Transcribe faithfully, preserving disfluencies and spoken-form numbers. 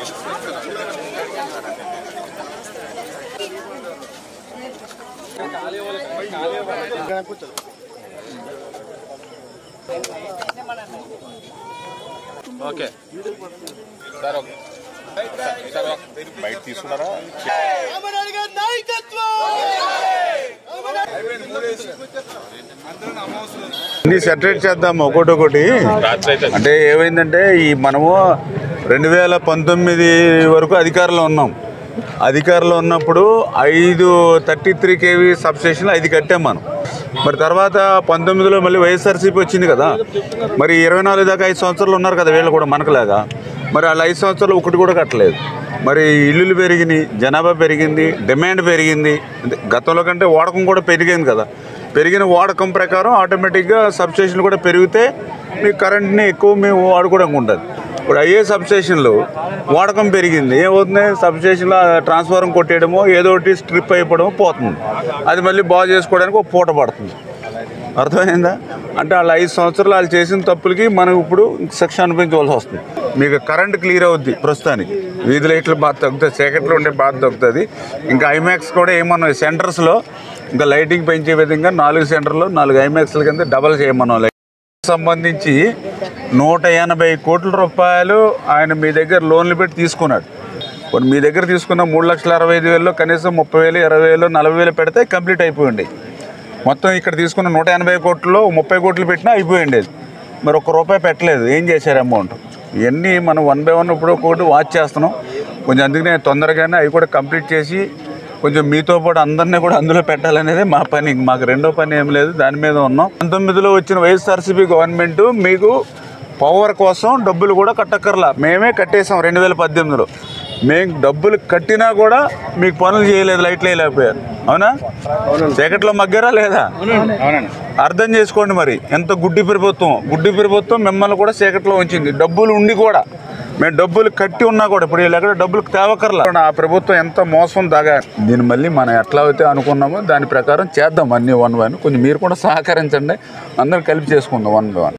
Okay sir okay sir బయట తీసుకున్నారా అన్ని సెటరేట్ చేద్దాం ఒకటి ఒకటి. అంటే ఏమైందంటే ఈ మనము రెండు వేల పంతొమ్మిది వరకు అధికారంలో ఉన్నాం. అధికారంలో ఉన్నప్పుడు ఐదు థర్టీ త్రీ కేవీ సబ్స్టేషన్లు ఐదు కట్టాం మనం. మరి తర్వాత పంతొమ్మిదిలో మళ్ళీ వైఎస్ఆర్సీపీ వచ్చింది కదా, మరి ఇరవై నాలుగు దాకా ఐదు సంవత్సరాలు ఉన్నారు కదా వీళ్ళు కూడా మనకులాగా. మరి వాళ్ళు ఐదు సంవత్సరాలు ఒకటి కూడా కట్టలేదు. మరి ఇల్లులు పెరిగినాయి, జనాభా పెరిగింది, డిమాండ్ పెరిగింది. గతంలో కంటే వాడకం కూడా పెరిగింది కదా. పెరిగిన వాడకం ప్రకారం ఆటోమేటిక్గా సబ్స్టేషన్లు కూడా పెరిగితే మీకు కరెంట్ని ఎక్కువ మేము వాడుకోవడానికి ఉంటుంది. ఇప్పుడు అయ్యే సబ్స్టేషన్లు వాడకం పెరిగింది, ఏమవుతుంది సబ్స్టేషన్లో ట్రాన్స్ఫార్మర్ కొట్టేయడమో ఏదో ఒకటి స్ట్రిప్ అయిపోవడమో పోతుంది. అది మళ్ళీ బాగు చేసుకోవడానికి ఒక పూట పడుతుంది. అర్థమైందా? అంటే వాళ్ళు ఐదు సంవత్సరాలు వాళ్ళు చేసిన తప్పులకి మనం ఇప్పుడు శిక్ష అనిపించవలసి వస్తుంది. మీకు కరెంట్ క్లియర్ అవుద్ది ప్రస్తుతానికి, వీధి లైట్లు బాగా తగ్గుతుంది, చీకట్లో ఉండే బాగా తగ్గుతుంది. ఇంకా ఐమాక్స్ కూడా ఏమన్నా సెంటర్స్లో ఇంకా లైటింగ్ పెంచే విధంగా నాలుగు సెంటర్లు నాలుగు ఐమాక్స్ల కింద డబల్ చేయమన్నాం. లైట్ సంబంధించి నూట ఎనభై కోట్ల రూపాయలు ఆయన మీ దగ్గర లోన్లు పెట్టి తీసుకున్నాడు. కొన్ని మీ దగ్గర తీసుకున్న మూడు లక్షల అరవై ఐదు వేలలో కనీసం ముప్పై వేలు ఇరవై వేలు నలభై వేలు పెడితే కంప్లీట్ అయిపోయింది. మొత్తం ఇక్కడ తీసుకున్న నూట ఎనభై కోట్లలో ముప్పై కోట్లు పెట్టినా అయిపోయింది. మరి ఒక్క రూపాయి పెట్టలేదు. ఏం చేశారు అమౌంట్? ఇవన్నీ మనం వన్ బై వన్ ఇప్పుడు ఒకటి వాచ్ చేస్తున్నాం. కొంచెం అందుకనే తొందరగానే అవి కూడా కంప్లీట్ చేసి కొంచెం మీతో పాటు అందరినీ కూడా అందులో పెట్టాలనేది మా పని. మాకు రెండో పని ఏం లేదు, దాని మీద ఉన్నాం. పంతొమ్మిదిలో వచ్చిన వైఎస్ఆర్సీపీ గవర్నమెంట్ మీకు పవర్ కోసం డబ్బులు కూడా కట్టక్కర్లా, మేమే కట్టేసాం. రెండు వేల పద్దెనిమిదిలో మేము డబ్బులు కట్టినా కూడా మీకు పనులు చేయలేదు, లైట్లు వేయలేకపోయారు. అవునా? చీకట్లో మగ్గారా లేదా? అర్థం చేసుకోండి. మరి ఎంత గుడ్డి ప్రభుత్వం, గుడ్డి ప్రభుత్వం మిమ్మల్ని కూడా చీకట్లో ఉంచింది. డబ్బులు ఉండి కూడా మేము డబ్బులు కట్టి ఉన్నా కూడా ఇప్పుడు వీళ్ళు ఎక్కడ డబ్బులు తేవకర్లా. ఆ ప్రభుత్వం ఎంత మోసం దాగా. దీన్ని మళ్ళీ మనం ఎట్లా అయితే అనుకున్నామో దాని ప్రకారం చేద్దాం అన్నీ వన్ వన్. కొంచెం మీరు కూడా సహకరించండి, అందరూ కలిపి చేసుకుందాం వన్ బై వన్.